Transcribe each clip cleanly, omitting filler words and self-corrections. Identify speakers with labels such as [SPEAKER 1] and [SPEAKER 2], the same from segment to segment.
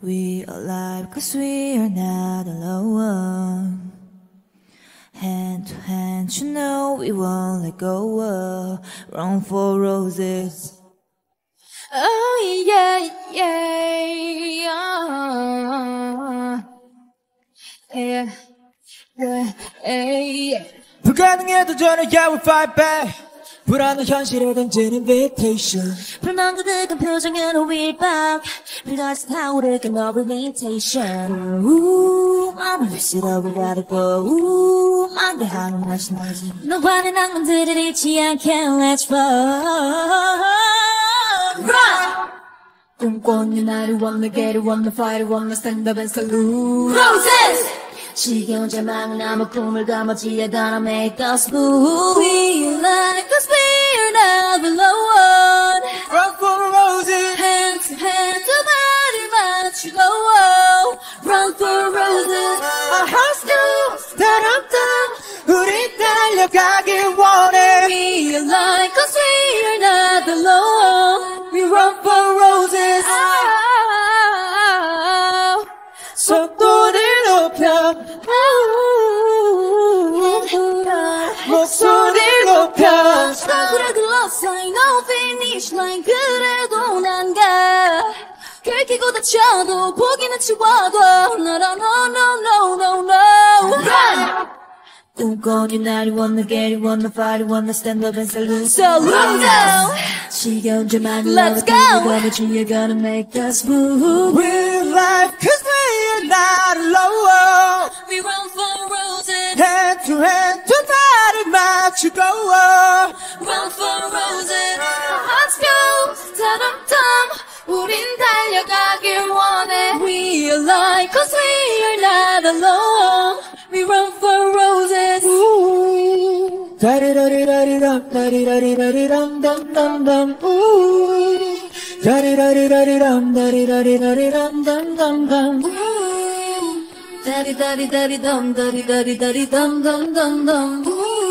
[SPEAKER 1] We are alive 'cause we are not alone. Hand to hand, you know we won't let go. Run for roses. Oh yeah, yeah, yeah, yeah, yeah.
[SPEAKER 2] 불가능해도 저는 yeah we fight back. 불안한 현실에 던진 invitation.
[SPEAKER 1] 불만가득한 표정은 we're back. 불같이 타오르는 orientation. Ooh, I'm 싫어 we gotta go. Ooh, 안돼 하는 맛이 나지. 너와는 낭만들을 잃지 않게 let's roll. Run! 꿈꿔온 나를 wanna get it, wanna fight it, wanna stand up and salute. Roses! 지겨운 절망은 아무 꿈을 감아지에 gonna make us move. We like 'cause we're not alone.
[SPEAKER 2] Run for the roses.
[SPEAKER 1] Hand to hand, 두 발을 맞추고. Run for roses.
[SPEAKER 2] Our hearts go 따람따람. 우리 달려가길 원해.
[SPEAKER 1] We like 'cause we're not alone.
[SPEAKER 2] We run for roses. 속도를 높여. 목소리를 높여.
[SPEAKER 1] 그래 글렀어 no finish line 그래도 난 가. 긁히고 다쳐도 포기는 치워도 No no no no no no Run! 꿈꿔온 나를 wanna get it, wanna fight it, wanna stand up and salute. Salute! 지겨운 줄만 Let's go! You're gonna make us move.
[SPEAKER 2] We're alive 'cause we're not alone.
[SPEAKER 1] We run for roses.
[SPEAKER 2] Hand to hand 두 발을 맞추고.
[SPEAKER 1] Run for roses. Let's go. 타람탐. 우린 달려가길 원해. We are alive 'cause we are not alone. We run for roses.
[SPEAKER 2] 다리라리라리람 다리라리라리람 담담담. 다리라리라리람 다리라리라리람 담담담.
[SPEAKER 1] 다리다리다리담 다리다리다리담.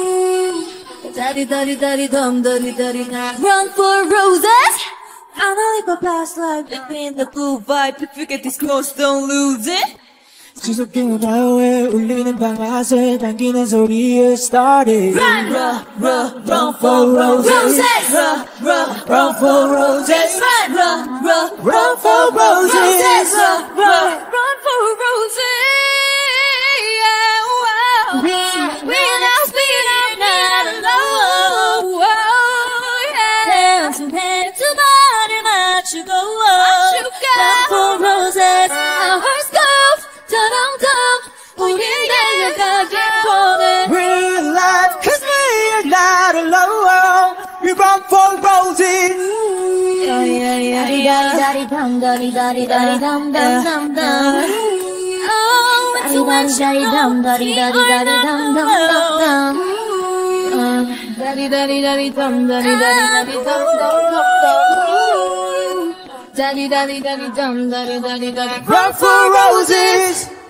[SPEAKER 1] 다리다리다리담 다리다리다. Run for roses. I know it go past life between the blue vibe. If you get this close, don't lose it.
[SPEAKER 2] 지속되는 나의 울리는 방아쇠 당기는 소리에 started.
[SPEAKER 1] Run, run, run, run for roses. Run, run,
[SPEAKER 2] Run for roses.
[SPEAKER 1] run, run, run,
[SPEAKER 2] Run for roses.
[SPEAKER 1] Run, run, run for roses. We're not alone. Hands in hand, 두 발을 맞추고. Run for roses. Our hearts go. 우린 달려가길 원해.
[SPEAKER 2] We're alive 'cause we're not alone. We run for roses.
[SPEAKER 1] 다리다리다리담 다리다리다리담 담담담. Oh, it's too much da리다리담 다리다리다리담 담담담. 다리다리다리담 다리다리다리담 담담담. 다리다리다리담 다리다리다리.
[SPEAKER 2] Run for roses.